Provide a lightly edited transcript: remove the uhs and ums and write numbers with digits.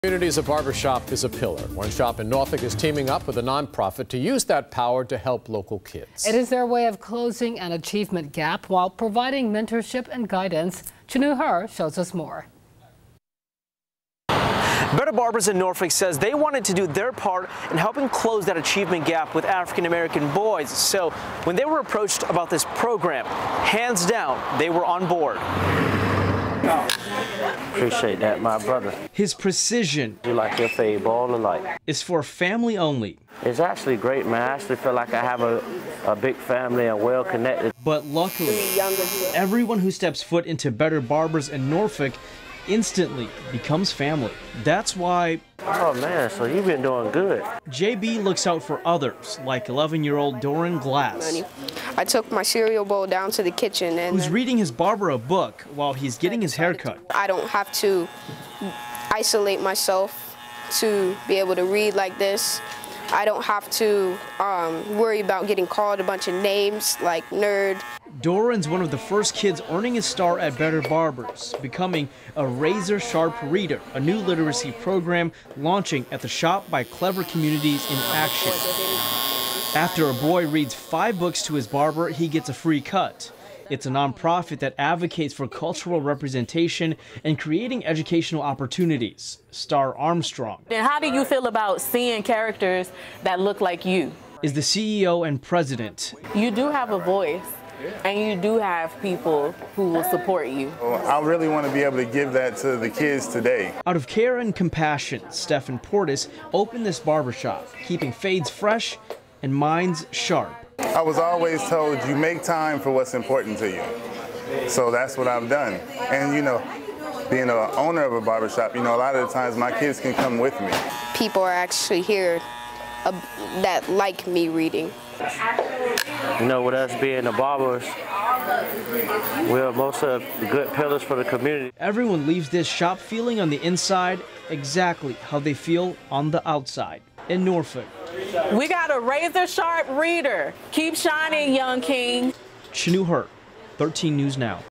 Communities, a barbershop is a pillar. One shop in Norfolk is teaming up with a nonprofit to use that power to help local kids. It is their way of closing an achievement gap while providing mentorship and guidance. Chanu Her shows us more. Better Barbers in Norfolk says they wanted to do their part in helping close that achievement gap with African-American boys. So when they were approached about this program, hands down, they were on board. Appreciate that, my brother. His precision, You like your fade ball alike. is for family only. It's actually great, man. I actually feel like I have a big family and well connected. But luckily, everyone who steps foot into Better Barbers in Norfolk instantly becomes family. That's why Oh man, so you've been doing good. JB looks out for others, like 11-year-old Doran Glass, I took my cereal bowl down to the kitchen and who's reading his barber a book while he's getting his hair cut. I don't have to isolate myself to be able to read like this. I don't have to worry about getting called a bunch of names like nerd. Doran's one of the first kids earning his star at Better Barbers, becoming a razor-sharp reader, a new literacy program launching at the shop by Clever Communities in Action. After a boy reads 5 books to his barber, he gets a free cut. It's a nonprofit that advocates for cultural representation and creating educational opportunities. Star Armstrong. And how do you feel about seeing characters that look like you? Is the CEO and president. You do have a voice, and you do have people who will support you. I really want to be able to give that to the kids today. Out of care and compassion, Stephen Portis opened this barbershop, keeping fades fresh and minds sharp. I was always told you make time for what's important to you. So that's what I've done. And you know, being an owner of a barbershop, you know, a lot of the times my kids can come with me. People are actually here that like me reading. You know, with us being the barbers, we're most of the good pillars for the community. Everyone leaves this shop feeling on the inside exactly how they feel on the outside. In Norfolk, We got a razor-sharp reader. Keep shining, young king. Chanu Her, 13 News Now.